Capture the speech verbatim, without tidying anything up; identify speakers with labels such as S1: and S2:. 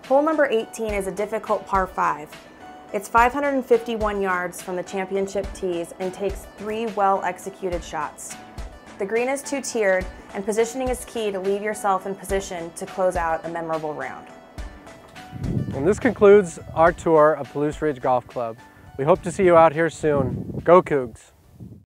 S1: Hole number eighteen is a difficult par five. It's five hundred fifty-one yards from the championship tees and takes three well-executed shots. The green is two-tiered, and positioning is key to leave yourself in position to close out a memorable round.
S2: And this concludes our tour of Palouse Ridge Golf Club. We hope to see you out here soon. Go Cougs!